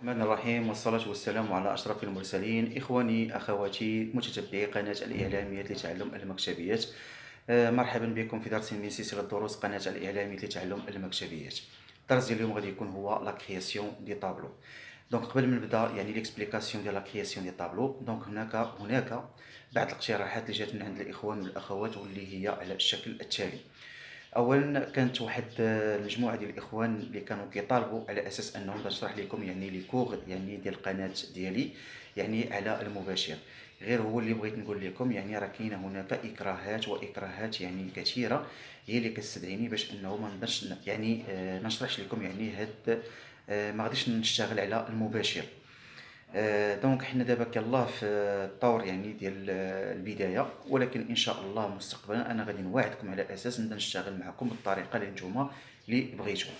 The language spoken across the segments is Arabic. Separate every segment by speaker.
Speaker 1: الرحمن الرحيم والصلاة والسلام على أشرف المرسلين. إخواني أخواتي متتبعي قناة الإعلامية لتعلم المكتبيات. مرحبا بكم في درس من سلسلة دروس قناة الإعلامية لتعلم المكتبيات. الدرس ديال اليوم غادي يكون هو لا كرياسيون دي طابلو. دونك قبل ما نبدا يعني ليكسبليكاسيون ديال لا كرياسيون دي طابلو، دونك هناك بعض الاقتراحات اللي جات من عند الإخوان والأخوات واللي هي على الشكل التالي. اولا كانت واحد المجموعه ديال الاخوان اللي كانوا كيطالبوا على اساس انهم تشرح لكم يعني لي كور يعني ديال القناه ديالي يعني على المباشر. غير هو اللي بغيت نقول لكم يعني راه كاينه هناك اكراهات يعني كثيره هي اللي كتستدعيني باش انه ما نقدرش يعني نشرح لكم يعني هاد ما غاديش نشتغل على المباشر. دونك حنا دابا كيلاه في الطور يعني ديال البدايه، ولكن ان شاء الله مستقبلا انا غادي نواعدكم على اساس نبدا نشتغل معكم بالطريقه اللي نتوما اللي بغيتو.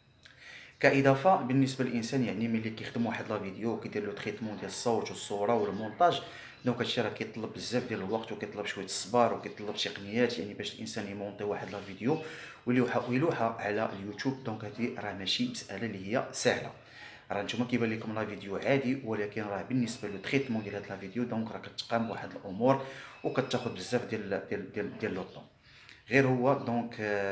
Speaker 1: كاضافه بالنسبه للانسان يعني ملي كيخدم واحد لا فيديو وكيدير له تريتمون ديال الصوت والصوره والمونتاج، دونك هادشي راه كيطلب بزاف ديال الوقت وكيطلب شويه الصبر وكيطلب تقنيات يعني باش الانسان يمونطي واحد لا فيديو ويلوحها على اليوتيوب. دونك هادي راه ماشي مساله اللي هي سهله. راه نتوما كيبان لكم لا فيديو عادي، ولكن راه بالنسبه لو تريتمون ديال هاد لا فيديو دونك راه كتقام بواحد الامور وكتاخذ بزاف ديال لو طون. غير هو دونك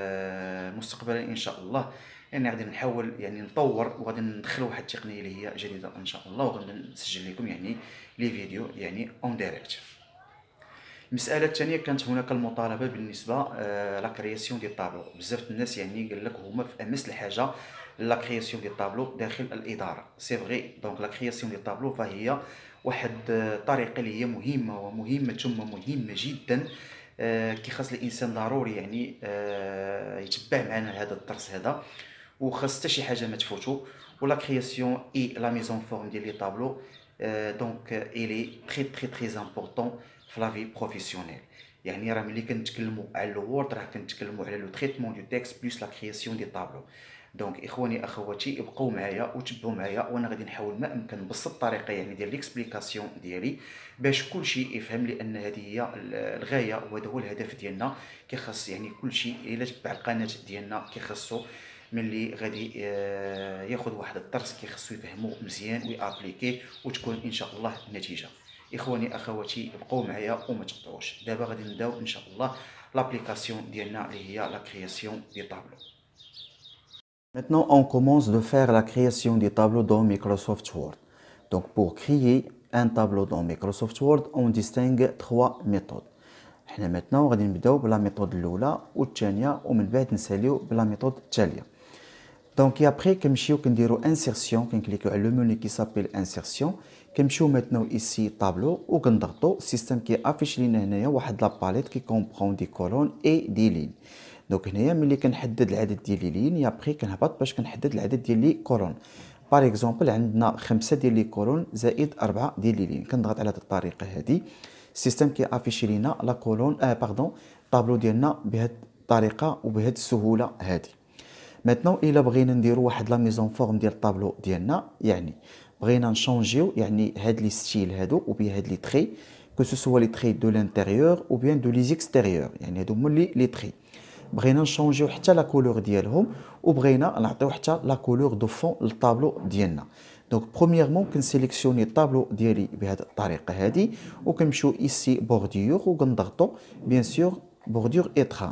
Speaker 1: مستقبلا ان شاء الله يعني غادي نحاول يعني نطور وغادي ندخل واحد التقنيه اللي هي جديده ان شاء الله، وغادي نسجل لكم يعني لي فيديو يعني اون دايريكت. المساله الثانيه كانت هناك المطالبه بالنسبه لا كرياسيون ديال طابلو. بزاف الناس يعني قال لك هما في امس الحاجه لا كرياسيون ديال طابلو داخل الاداره. سي فغي دونك لا كرياسيون ديال طابلو فهي واحد طريقه اللي هي مهمه ومهمه ثم مهمه جدا. كيخاص الانسان ضروري يعني يتبع معنا هذا الدرس هذا، وخاص حتى شي حاجه ما تفوتو. ولا كرياسيون اي لا ميزون فورم ديال لي طابلو دونك الي تري امبورطون في لا في بروفيسيونيل. يعني راه ملي كنتكلموا على الوورد راه كنتكلموا على لو تريتمون دو تيكست بلس لا كرياسيون دي طابلو. دونك اخواني اخواتي ابقوا معايا وتبعوا معايا، وانا غادي نحاول ما امكن نبسط الطريقه يعني ديال ليكسبليكاسيون ديالي باش كلشي يفهم، لان هذه هي الغايه وهذا هو الهدف ديالنا. كيخص يعني كلشي الا تبع القناه ديالنا كيخصو ملي غادي ياخذ واحد الدرس كيخصو يفهمو مزيان ويابليكيه وتكون ان شاء الله النتيجه. اخواني اخواتي ابقوا معايا وما تقطعوش. دابا غادي نبداو ان شاء الله لابليكاسيون ديالنا اللي هي لا كرياسيون دي طابلو. Maintenant, on commence de faire la création des tableaux dans Microsoft Word. Donc, pour créer un tableau dans Microsoft Word, on distingue trois méthodes. حنا maintenant غادي نبداو بلا ميثود الاولى والثانيه ومن بعد نساليو بلا ميثود الثالثه. دونك ابري كنمشيو كنديرو انسيرسيون، كنكليكيو على لو موني كي سابيل انسيرسيون، كنمشيو maintenant ici طابلو وكنضغطو السيستم كي افيش لينا هنايا واحد لا باليت كي كومبرون دي كولون اي دي لين. دونك هنايا ملي كنحدد العدد ديال لي لين ابري كنهبط باش كنحدد العدد ديال لي كولون. باغ اكزومبل عندنا 5 ديال لي كولون زائد 4 ديال لي لين، كنضغط على هذه الطريقه هذه السيستم كي افيشي لينا لا كولون باردون طابلو ديالنا بهذه الطريقه وبهذه السهوله هذه. ماتنون الا بغينا نديرو واحد لا ميزون فورم ديال الطابلو ديالنا، يعني بغينا نشونجيو يعني هاد لي ستيل هادو ou bien هاد لي تري que ce soit les traits de l'intérieur ou bien de les extérieurs، يعني هادو هما لي تري. بغينا نشونجيو حتى لا كولور ديالهم وبغينا نعطيو حتى لا كولور دو فون للطابلو ديالنا. دونك برومييرمون كنسيليكسيوني الطابلو ديالي بهذه الطريقه هذه وكنمشيو ايسي بوردور وكنضغطو بيان سور بوردور اترام.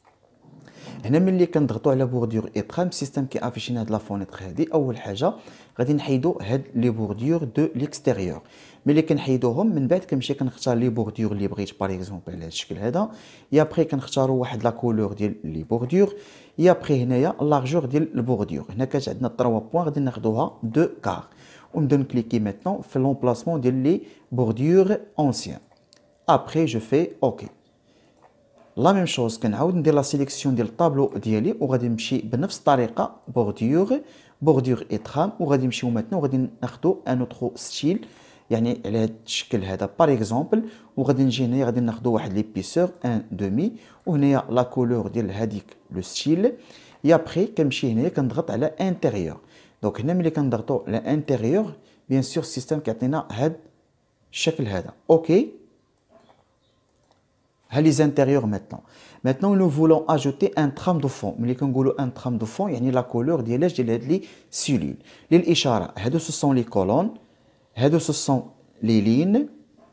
Speaker 1: هنا ملي كنضغطوا على بوردور اترام السيستم كيافيشينا هاد لا فونيتر هادي. اول حاجه غادي نحيدو هاد لي بوردور دو ليكستيريور. ملي كنحيدوهم من بعد كنمشي كنختار لي بوردور اللي بغيت باغ اكزومبل على هاد الشكل هذا. يا بري كنختاروا واحد لا كولور ديال لي بوردور. يا بري هنايا لارجور ديال البوردور، هنا كانت عندنا 3 بوين غادي ناخذوها 2 كار ونبدا نكليكي ميتنون في لومبلاسمون ديال لي بوردور اونسيان. ابري جو في اوكي. لا ميم شوز كنعاود ندير لا سيليكسيون ديال الطابلو ديالي وغادي نمشي بنفس الطريقه بوردور اترام وغادي نمشيو ماتنو وغادي ناخذو ان اوترو ستيل يعني على هذا الشكل هذا باغ اكزومبل. وغادي نجي هنايا غادي ناخذو واحد ليبيسور ان دومي وهنايا لا كولور ديال هذيك لو ستيل. يا بري كنمشي هنايا كنضغط على انتيريور. دونك هنا ملي كنضغطو على انتيريور بيان سور السيستم كيعطينا هذا الشكل هذا اوكي. les intérieurs maintenant. Maintenant, nous voulons ajouter un trame de fond. Mais quand on un trame de fond, يعني la couleur ديال les cellules. للإشارة, ce sont les colonnes, ce sont les lignes,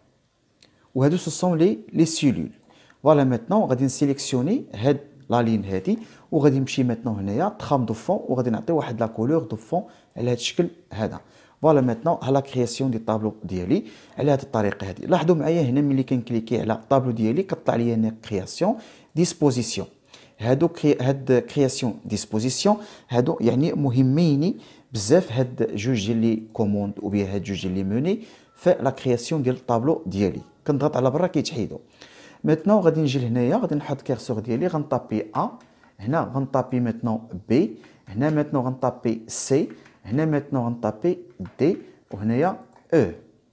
Speaker 1: ou ce sont les cellules. Voilà, maintenant, on va sélectionner la ligne هذه وغادي نمشي maintenant هنايا trame de fond وغادي نعطي واحد la couleur de fond على هذا الشكل هذا. فوالا ميتنون ها لا كرياسيون دي طابلو ديالي على هذه الطريقه هذه. لاحظوا معايا هنا ملي كنكليكي على الطابلو ديالي كطلع لي هنا كرياسيون ديسبوزيسيون. هاد كرياسيون ديسبوزيسيون هادو يعني مهمين بزاف، هاد جوج ديال لي كوموند او بيان هاد جوج ديال لي موني في لا كرياسيون ديال الطابلو ديالي. كنضغط على برا كيتحيدوا. ميتنون غادي نجي لهنايا غادي نحط كيرسور ديالي غنطابي ا، هنا غنطابي ميتنون بي، هنا ميتنون غنطابي سي، هنا maintenant on tape D ou E.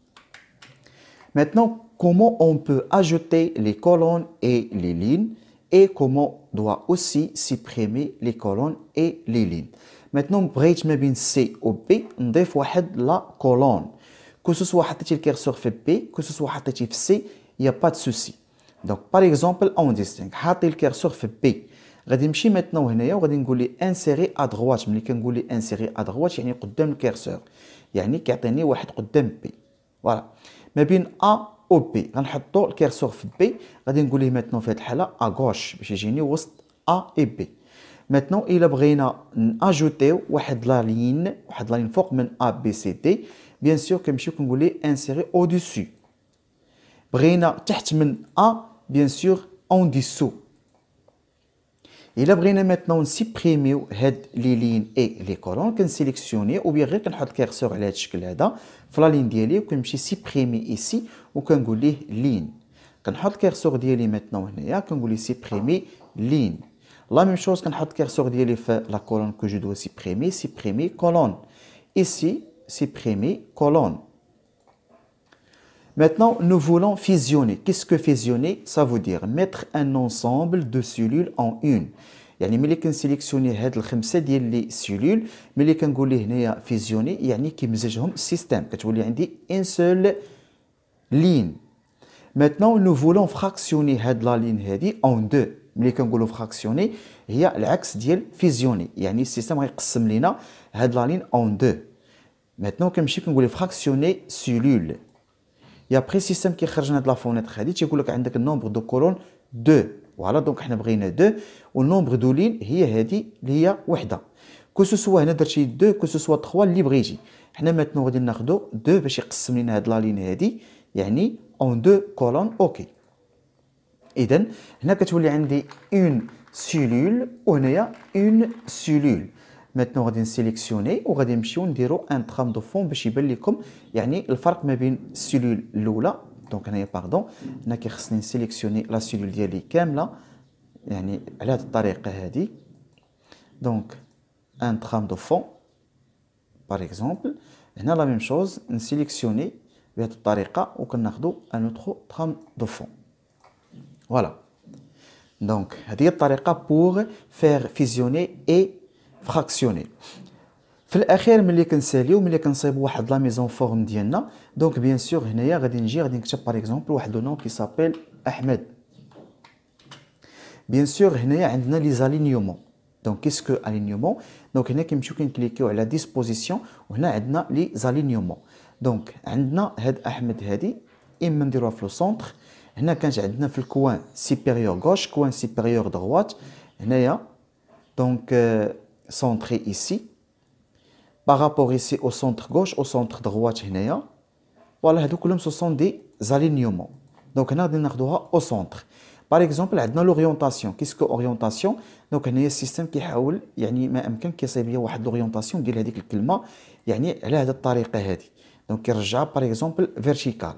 Speaker 1: Maintenant, comment on peut ajouter les colonnes et les lignes et comment on doit aussi supprimer les colonnes et les lignes. Maintenant, بغيت ما بين C ou B نضيف واحد la colonne. Que ce soit حطيتي الكيرسور في B, que ce soit حطيتي في C, il n'y a pas de souci. Donc, par exemple, on distingue. حاطي الكيرسور في B. غادي نمشي ميتنون هنايا وغادي نقول لي انسيري ا دغوات. ملي كنقول لي انسيري ا دغوات يعني قدام الكيرسور، يعني كيعطيني واحد قدام بي. فوالا ما بين ا و بي غنحطو الكيرسور في بي، غادي نقول ليه ميتنون في هذه الحاله ا غوش باش يجيني وسط ا اي بي. ميتنون الا بغينا ناجوتيو واحد لا لين فوق من ا بي سي دي، بيان سور كنمشيو كنقول ليه انسيري او دوسو. بغينا تحت من ا بيان سور اون ديسو. إلا بغينا ميتنون نسيبريميو هاد لي لين اي لي كولون كنسيليكسيوني او بيان غير كنحط الكيرسور على هاد الشكل هذا في لا لين ديالي وكنمشي سيبريمي ايسي وكنقول ليه لين. كنحط الكيرسور ديالي ميتنون هنايا كنقول ليه سيبريمي لين. لا ميم شوز كنحط الكيرسور ديالي في لا كولون كو جو دو سيبريمي كولون. ايسي سيبريمي كولون. Maintenant, nous voulons fusionner. Qu'est-ce que fusionner? Ça veut dire mettre un ensemble de cellules en une. يعني ملي كنسيليكسيوني هاد الخمسه ديال لي سيلول، ملي كنقول ليه هنايا فيزيوني يعني كيمزجهم السيستم، كتولي عندي ان سول لين. Maintenant, nous voulons fractionner هاد لا لين هادي en deux. ملي كنقولوا فراكسيوني هي العكس ديال فيزيوني، يعني السيستم غيقسم لينا هاد لا لين en deux. Maintenant كنمشي كنقول ليه فراكسيوني سيلول. Et après السيستم كيخرج لنا هاد لا فونيتر هادي تيقول لك عندك النومبر دو كولون 2. فوالا دونك حنا بغينا 2 والنومبر دو لين هي هادي اللي هي وحده. كو سوا هنا درتي 2 كو سوا 3 اللي بغيتي. حنا ماتنو غادي ناخدو 2 باش يقسم لنا هاد لا لين هادي، يعني اون 2 كولون اوكي. اذا هنا كتولي عندي اون سيلول وهنايا اون سيلول. ماتنو غادي نسيليكسيوني وغادي نمشيو نديرو ان ترام دو فون باش يبان لكم يعني الفرق ما بين السيلول الاولى. دونك هنايا باردون هنا كيخصني نسيليكسيوني لا سيلول ديالي كامله يعني على هذه الطريقه هذه. دونك ان ترام دو فون باغ اكزومبل، هنا لا ميم شوز نسيليكسيوني بهذه الطريقه وكناخذوا ان اوتر ترام دو فون. فوالا دونك هذه هي الطريقه بور فير فيزيوني اي فراكسيوني. في الاخير ملي كنساليو ملي كنصيبوا واحد لا ميزون فورم ديالنا، دونك بيان سور هنايا غادي نكتب باغ اكزومبل واحد لو نون كي سابيل احمد. بيان سور هنايا عندنا لي زالينيومون. دونك كيسكو الينيومون؟ دونك هنا كنمشيو كنكليكيو على ديسبوزيسيون وهنا عندنا لي زالينيومون. دونك عندنا هاد احمد هادي اما نديروها في لو سونتر، هنا كانت عندنا في الكوان سيبيريور غوش كوان سيبيريور دغوات هنايا. دونك centré ici par rapport ici au centre gauche au centre droite هنايا. فوالا هادو كلهم ce sont des alignements. دونك هنا غادي ناخذوها au centre. باغ اكزومبل عندنا لوريونطاسيون. كيسكو اوريونطاسيون؟ دونك هنايا السيستم كيحاول يعني ما امكن كيصيب ليا واحد لوريونطاسيون ديال هذيك الكلمه يعني على هذه الطريقه هذه. دونك كيرجعها باغ اكزومبل فيرتيكال.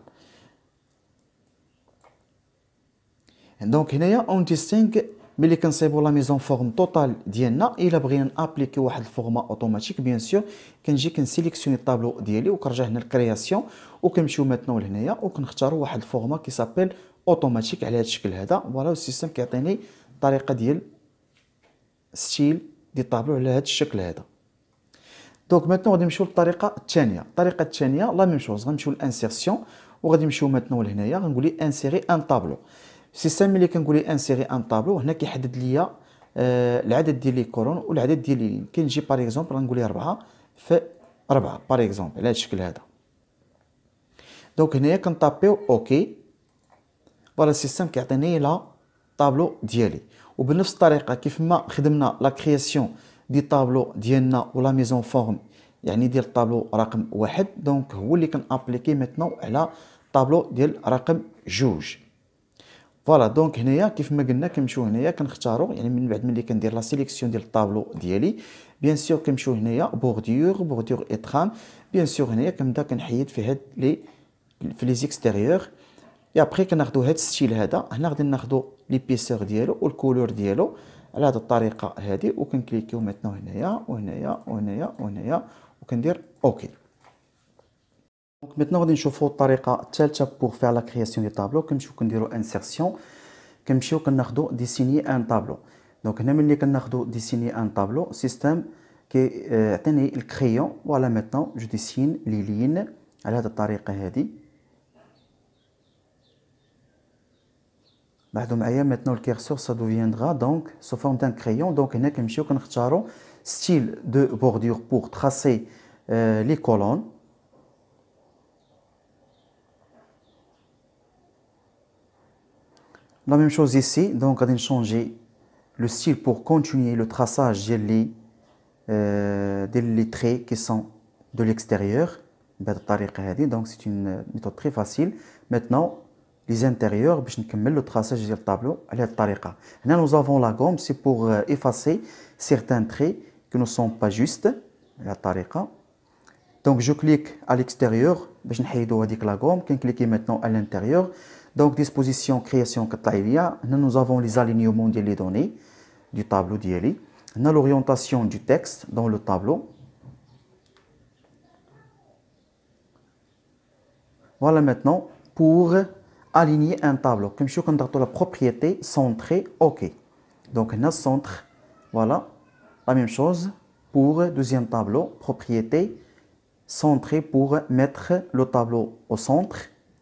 Speaker 1: دونك هنايا اون ديستينغ ملي كنصيبوا لا ميزون فورم توتال ديالنا. الا بغينا نابليكي واحد الفورما اوتوماتيك بيان سور كنجي كنسيليكسيوني الطابلو ديالي وكنرجع هنا للكرياسيون وكنمشيو ماتنون لهنايا وكنختاروا واحد الفورما كي سابيل اوتوماتيك على هذا الشكل هذا. فوالا السيستم كيعطيني الطريقه ديال ستيل ديال الطابلو على هذا الشكل هذا. دونك ماتنون غادي نمشيو للطريقه الثانيه. الطريقه الثانيه لا ميم شوز غنمشيو للانسيرسيون وغادي نمشيو ماتنون لهنايا غنقول لي انسيري ان طابلو. السيستم ملي كنقول ليه انسيري ان طابلو هنا كيحدد ليا العدد ديال لي كولون والعدد ديال لي لين. كنجي باغ اكزومبل غنقول ليه 4 في 4 باغ اكزومبل على هذا الشكل هذا. دونك هنايا كنطابيو اوكي، فوالا السيستم كيعطيني لا طابلو ديالي. وبنفس الطريقه كيف ما خدمنا لا كرياسيون دي طابلو ديالنا ولا ميزون فورم يعني ديال الطابلو رقم 1، دونك هو اللي كنابليكي ميتنو على طابلو ديال رقم 2. فوالا دونك هنايا كيف ما قلنا كنمشيو هنايا كنختاروا يعني من بعد ملي كندير لا سيليكسيون ديال الطابلو ديالي بيان سور كنمشيو هنايا بوردور اترام. بيان سور هنايا كنبدا كنحيد في هاد لي في لي زيكستيريور. اي ابري كناخذوا هاد الستيل هذا هنا غادي ناخذوا ليبيسور ديالو والكولور ديالو على هاد الطريقه هذه وكنكليكيو ميتنو هنايا وهنايا وهنايا وهنايا وكندير اوكي. دونك ميتنو غادي نشوفوا الطريقه الثالثه بور فير لا كرياسيون دي طابلو. كنمشيو كنديروا انسيرسيون، كنمشيو كناخذوا ديسيني ان طابلو. دونك هنا ملي كناخذوا ديسيني ان طابلو سيستم كيعطيني الكريون. فوالا ميتنو جو ديسين لي لين على هاد الطريقه هذه. لاحظوا معايا maintenant le curseur ça deviendra donc sous forme d'un crayon. donc هنا كنمشيو كنختاروا style de bordure pour tracer les colonnes. La même chose ici, donc غادي نشونجي le style pour continuer le traçage ديال les traits qui sont de l'extérieur بهذه الطريقه هذه. donc c'est une méthode très facile. maintenant les intérieurs باش نكمل لو traçage ديال الطابلو على هذه الطريقه. هنا nous avons la gomme c'est pour effacer certains traits qui ne sont pas justes على الطريقه. donc je clique à l'extérieur باش نحيدوا هذيك لا gomme. كنكليكي maintenant à l'intérieur. donc disposition création كطلع ليا. هنا nous avons les alignements ديال les données du tableau ديالي. هنا l'orientation du texte dans le tableau. voilà maintenant pour aligner un tableau كنمشيو كنضغطوا la propriété centrée OK. donc هنا centre. voilà la même chose pour deuxième tableau propriété centrée pour mettre le tableau au centre.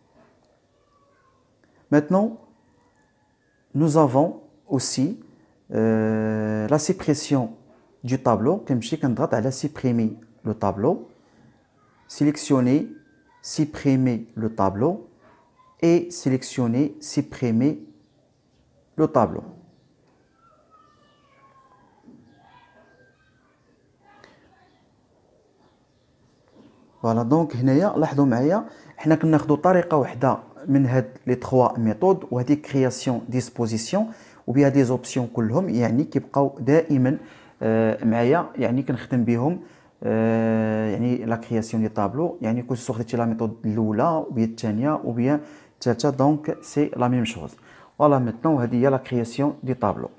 Speaker 1: maintenant nous avons aussi la suppression du tableau. كنمشي كنضغط على supprimer le tableau, sélectionner supprimer le tableau et sélectionner supprimer le tableau. فوالا دونك هنايا لاحظوا معايا حنا كناخذوا طريقه واحده من هاد لي 3 ميثود وهذه كرياسيون ديسبوزيسيون وبها دي زوبسيون كلهم يعني كيبقاو دائما معايا يعني كنخدم بهم يعني لا كرياسيون دي طابلو يعني كون خديتي لا ميثود الاولى وبيا الثانيه وبيا الثالثه دونك سي لا ميم شوز. فوالا ميتنون هذه هي لا كرياسيون دي طابلو.